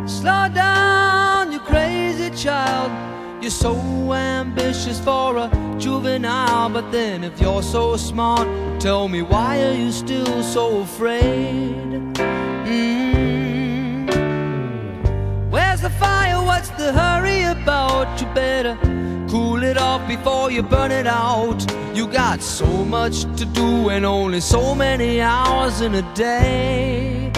Slow down, you crazy child. You're so ambitious for a juvenile. But then if you're so smart, tell me, why are you still so afraid? Where's the fire? What's the hurry about? You better cool it off before you burn it out. You got so much to do and only so many hours in a day.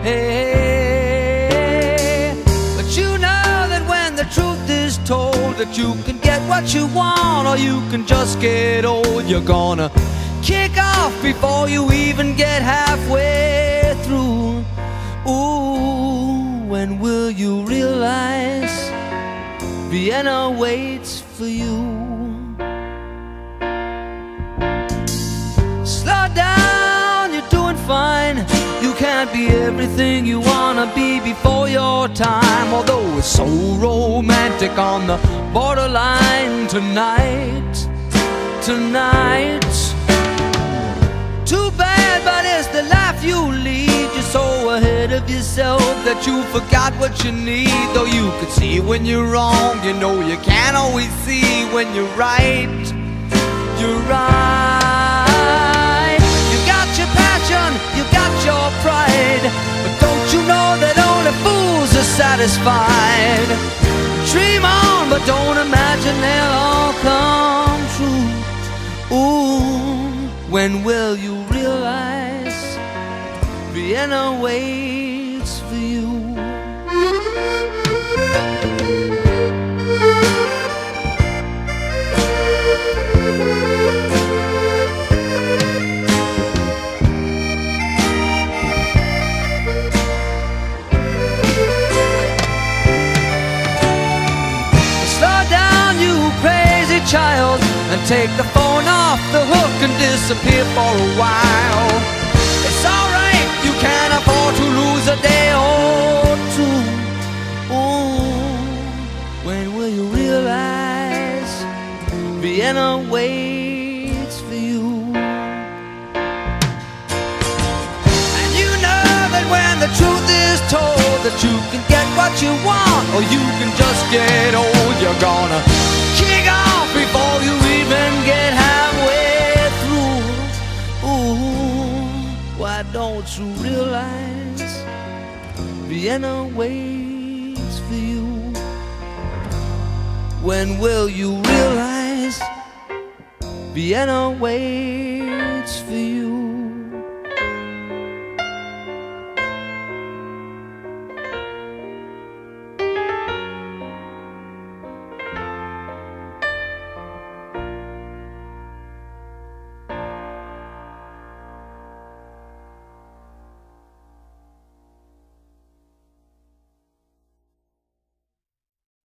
Hey, but you know that when the truth is told, that you can get what you want or you can just get old. You're gonna kick off before you even get halfway through. Ooh, when will you realize Vienna waits for you? Slow down, you're doing fine. You can't be everything you wanna be before your time. Although it's so romantic on the borderline tonight, tonight. Too bad, but it's the life you lead. You're so ahead of yourself that you forgot what you need. Though you could see when you're wrong, you know you can't always see when you're right. You're right. You got your passion, you got your pride, but don't you know that only fools are satisfied? Dream on, but don't imagine they'll all come true. Ooh, when will you realize Vienna waits for you? Slow down, you crazy child, and take the phone off the hook and disappear for a while. It's alright, you can't afford to lose a day or two. Ooh, when will you realize Vienna waits for you? And you know that when the truth is told, that you can get what you want or you can just get old. You're gonna kick off before you even get halfway through. Ooh, why don't you realize Vienna waits for you? When will you realize Vienna waits for you?